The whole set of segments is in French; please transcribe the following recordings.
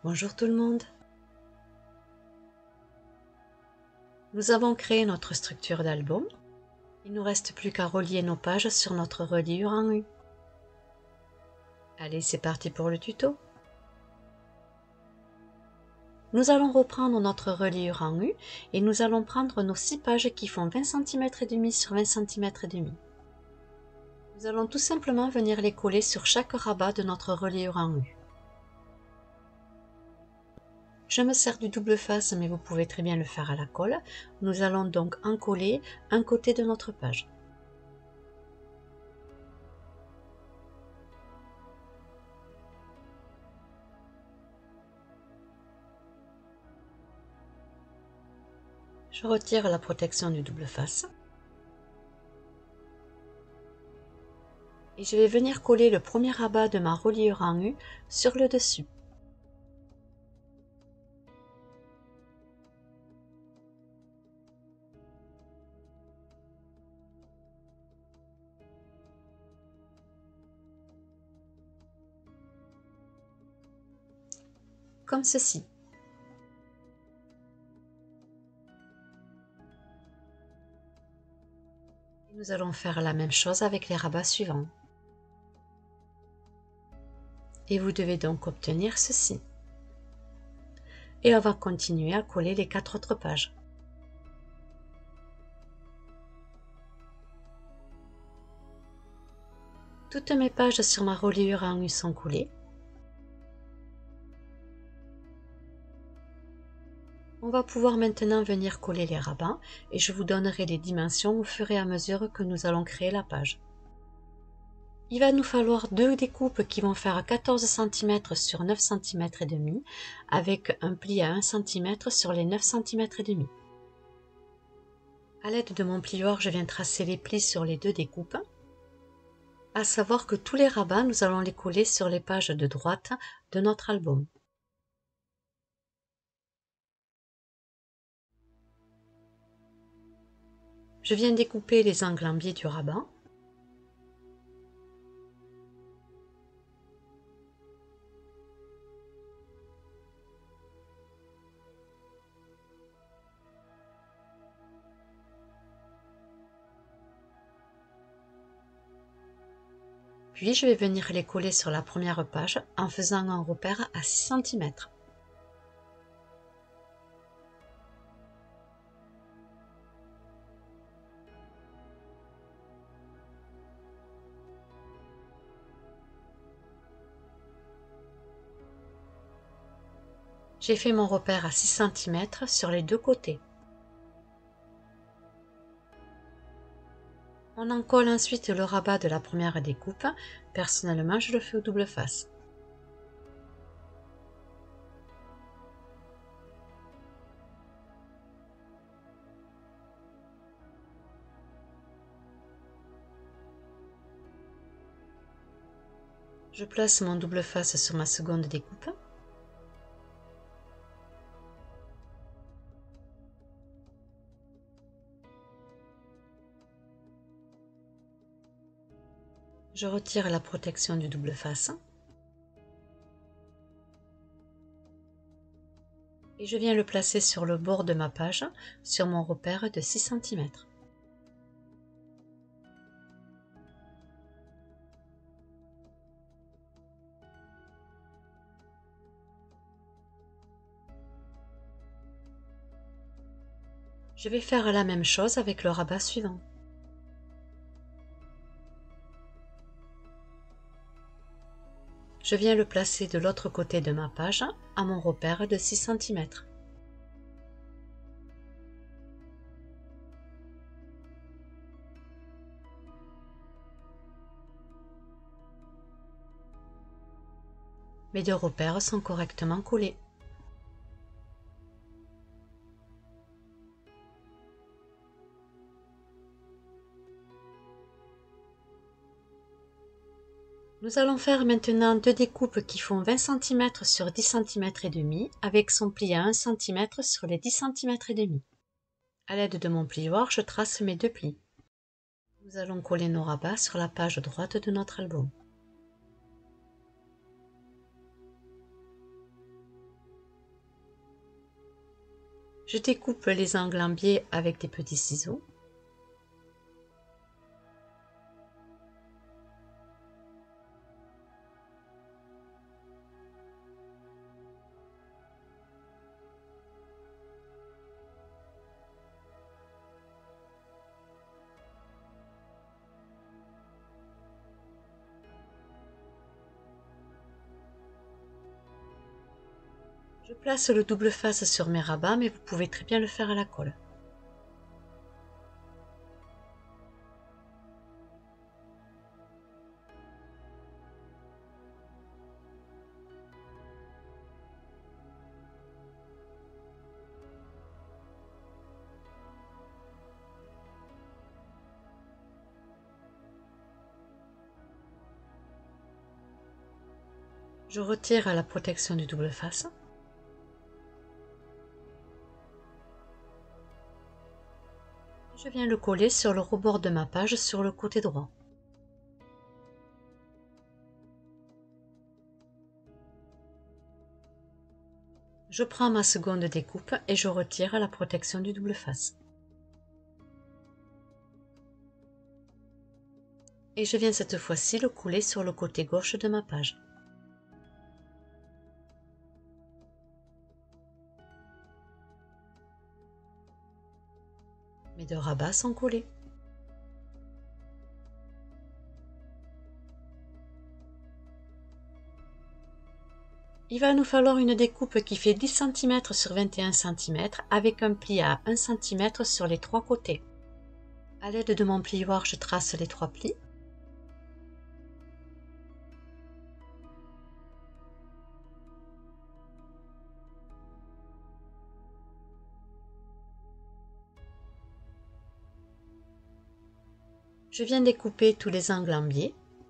Bonjour tout le monde. Nous avons créé notre structure d'album. Il ne nous reste plus qu'à relier nos pages sur notre reliure en U. Allez, c'est parti pour le tuto. Nous allons reprendre notre reliure en U et nous allons prendre nos 6 pages qui font 20 cm et demi sur 20 cm et demi. Nous allons tout simplement venir les coller sur chaque rabat de notre reliure en U. Je me sers du double face, mais vous pouvez très bien le faire à la colle. Nous allons donc en coller un côté de notre page. Je retire la protection du double face. Et je vais venir coller le premier rabat de ma reliure en U sur le dessus. Comme ceci. Nous allons faire la même chose avec les rabats suivants. Et vous devez donc obtenir ceci. Et on va continuer à coller les 4 autres pages. Toutes mes pages sur ma reliure en U sont collées. On va pouvoir maintenant venir coller les rabats et je vous donnerai les dimensions au fur et à mesure que nous allons créer la page. Il va nous falloir 2 découpes qui vont faire 14 cm sur 9 cm et demi avec un pli à 1 cm sur les 9 cm et demi. À l'aide de mon plioir, je viens tracer les plis sur les 2 découpes. À savoir que tous les rabats, nous allons les coller sur les pages de droite de notre album. Je viens découper les angles en biais du rabat. Puis je vais venir les coller sur la première page en faisant un repère à 6 cm. J'ai fait mon repère à 6 cm sur les 2 côtés. On en colle ensuite le rabat de la première découpe. Personnellement, je le fais au double face. Je place mon double face sur ma seconde découpe. Je retire la protection du double face. Et je viens le placer sur le bord de ma page, sur mon repère de 6 cm. Je vais faire la même chose avec le rabat suivant. Je viens le placer de l'autre côté de ma page, à mon repère de 6 cm. Mes 2 repères sont correctement collés. Nous allons faire maintenant 2 découpes qui font 20 cm sur 10 cm et demi avec son pli à 1 cm sur les 10 cm et demi. À l'aide de mon plioir, je trace mes 2 plis. Nous allons coller nos rabats sur la page droite de notre album. Je découpe les angles en biais avec des petits ciseaux. Je place le double face sur mes rabats, mais vous pouvez très bien le faire à la colle. Je retire la protection du double face. Je viens le coller sur le rebord de ma page sur le côté droit. Je prends ma seconde découpe et je retire la protection du double face. Et je viens cette fois-ci le coller sur le côté gauche de ma page. Mes deux rabats sont collés. Il va nous falloir une découpe qui fait 10 cm sur 21 cm avec un pli à 1 cm sur les trois côtés. À l'aide de mon plioir, je trace les trois plis. Je viens découper tous les angles en biais.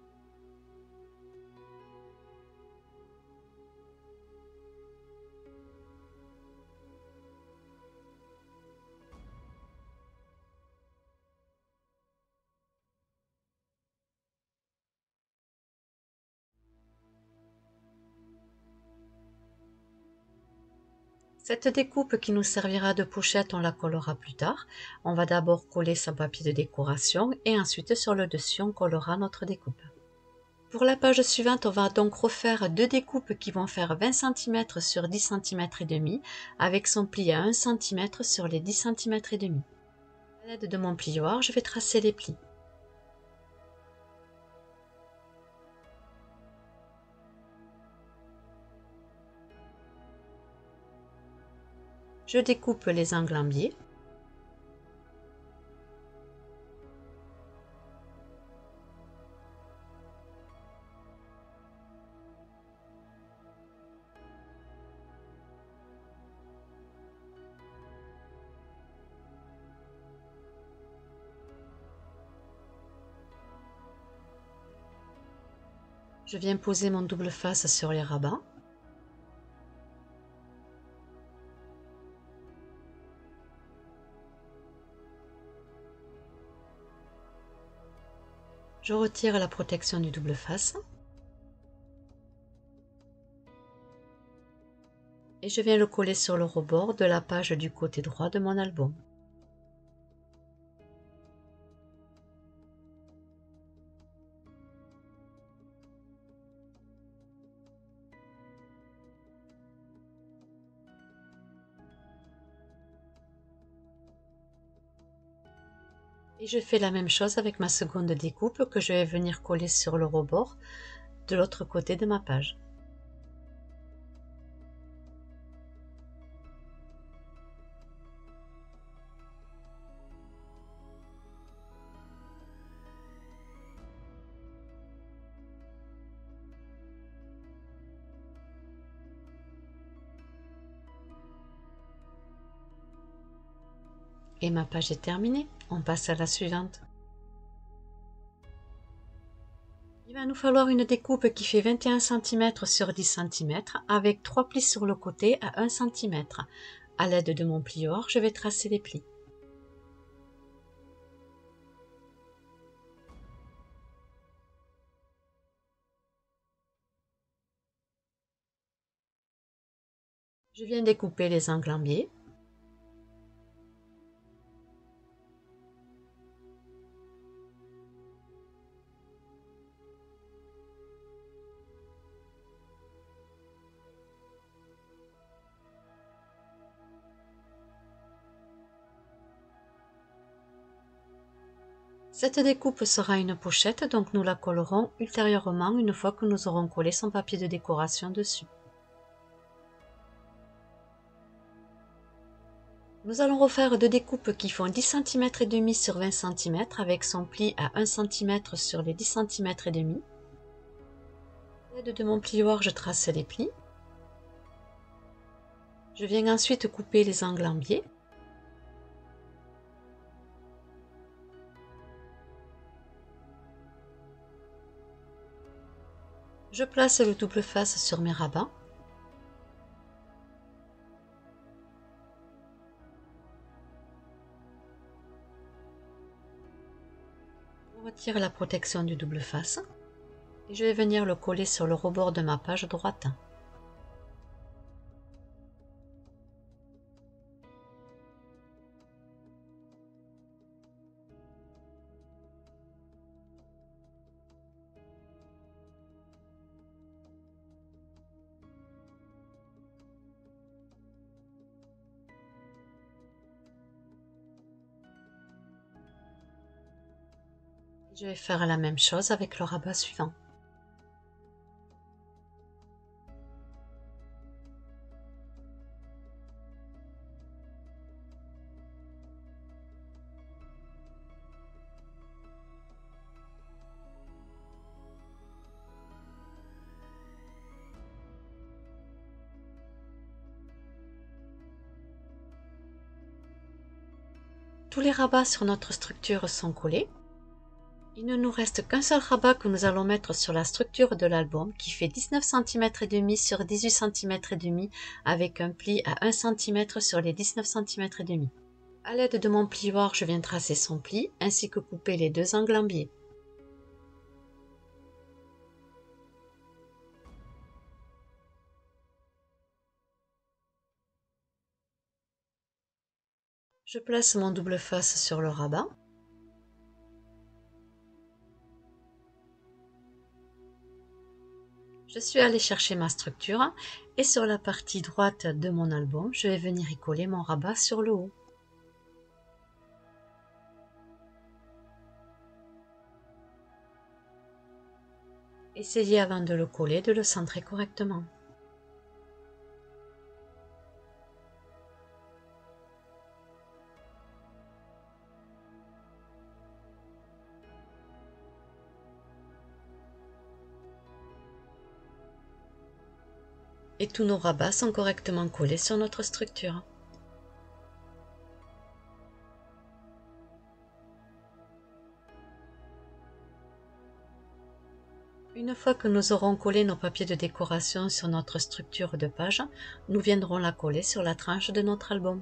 Cette découpe qui nous servira de pochette, on la collera plus tard. On va d'abord coller son papier de décoration et ensuite sur le dessus, on collera notre découpe. Pour la page suivante, on va donc refaire deux découpes qui vont faire 20 cm sur 10 cm et demi avec son pli à 1 cm sur les 10 cm et demi. À l'aide de mon plioir, je vais tracer les plis. Je découpe les angles en biais. Je viens poser mon double face sur les rabats. Je retire la protection du double face. Et je viens le coller sur le rebord de la page du côté droit de mon album. Et je fais la même chose avec ma seconde découpe que je vais venir coller sur le rebord de l'autre côté de ma page. Et ma page est terminée. On passe à la suivante. Il va nous falloir une découpe qui fait 21 cm sur 10 cm avec 3 plis sur le côté à 1 cm. À l'aide de mon plioir, je vais tracer les plis. Je viens découper les angles en biais. Cette découpe sera une pochette, donc nous la collerons ultérieurement une fois que nous aurons collé son papier de décoration dessus. Nous allons refaire deux découpes qui font 10 cm et demi sur 20 cm avec son pli à 1 cm sur les 10 cm et demi. À l'aide de mon plioir, je trace les plis. Je viens ensuite couper les angles en biais. Je place le double face sur mes rabats. Je retire la protection du double face et je vais venir le coller sur le rebord de ma page droite. Je vais faire la même chose avec le rabat suivant. Tous les rabats sur notre structure sont collés. Il ne nous reste qu'un seul rabat que nous allons mettre sur la structure de l'album qui fait 19 cm et demi sur 18 cm et demi avec un pli à 1 cm sur les 19 cm et demi. À l'aide de mon plioir, je viens tracer son pli ainsi que couper les deux angles en biais. Je place mon double face sur le rabat. Je suis allée chercher ma structure et sur la partie droite de mon album, je vais venir y coller mon rabat sur le haut. Essayez avant de le coller de le centrer correctement. Et tous nos rabats sont correctement collés sur notre structure. Une fois que nous aurons collé nos papiers de décoration sur notre structure de page, nous viendrons la coller sur la tranche de notre album.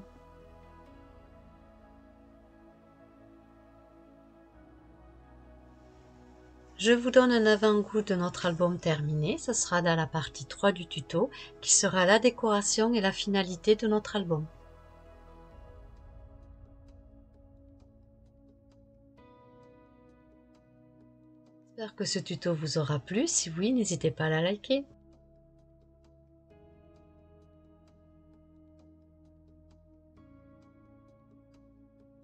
Je vous donne un avant-goût de notre album terminé, ce sera dans la partie 3 du tuto, qui sera la décoration et la finalité de notre album. J'espère que ce tuto vous aura plu, si oui, n'hésitez pas à la liker.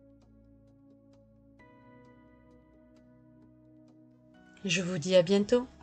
Je vous dis à bientôt.